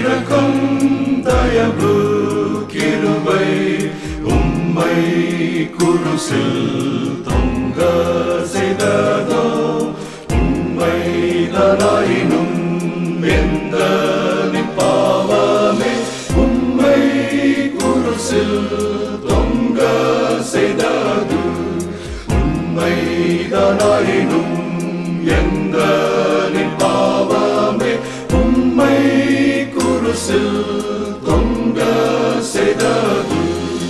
இரக்கம் தயவு கிருபை உம்மை குருசில் தொங்க செய்ததோ உண்மைதானாயினும் எந்த பாவமே உம்மை குருசில் தொங்க செய்தது உண்மைதானாயினும் எந்த பாவமே உம்மை குருசில் தொங்க செய்தது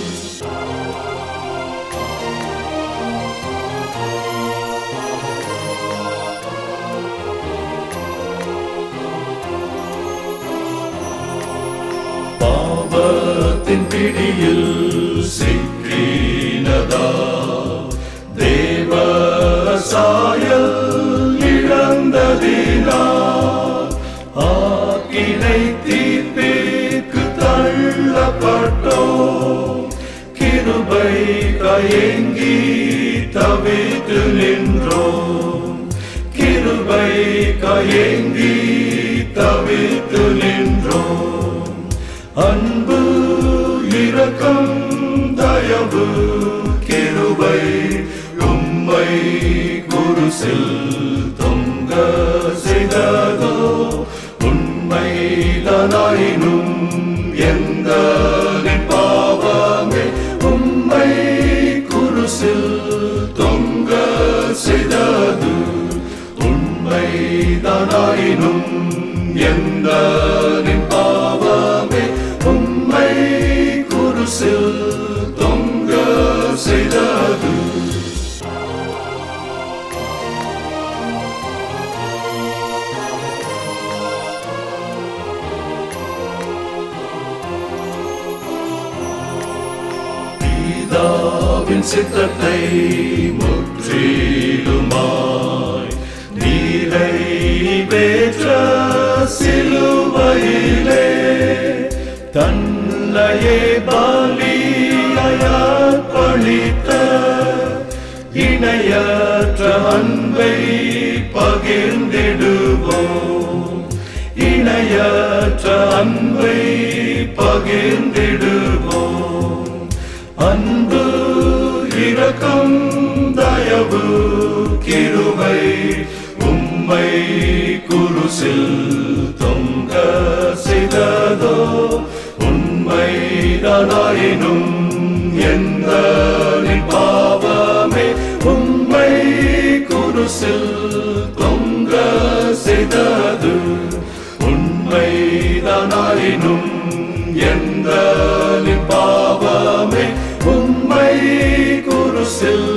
பாவத்தின் பிடியில் சிக்கினதா தேவ சாயல் இழந்ததினா ஆக்கினை தீர்ப்பிற்கு தள்ளப்பட்டோ கிருபை கயங்கி தவித்து நின்றோம் கிருபை கயங்கி தவித்து நின்றோம் அன்பு இரக்கம் தயவு கிருபை உம்மை குருசில் தொங்க செய்ததோ உண்மைதானாயினும் எந்த பாவமே உம்மை குருசில் தொங்க செய்தது உண்மைதானாயினும் எந்த பாவமே உம்மை குருசில் தொங்க செய்தது பிதாவின் சித்தத்தை முற்றிலுமாய் நிறைவேற்ற சிலுவையிலே தன்னையே பலியாய் பழித்த இணையற்ற அன்பை பகிர்ந்திடுவோம் இணையற்ற அன்பை பகிர்ந்திடுவோம் அன்பு இரக்கம் தயவு கிருபை உம்மை குருசில் தொங்க செய்ததோ உண்மைதானாயினும் எந்த பாவமே உம்மை குருசில் தொங்க செய்தது உண்மைதானாயினும் எந்த பாவமே உம்மை குருசில்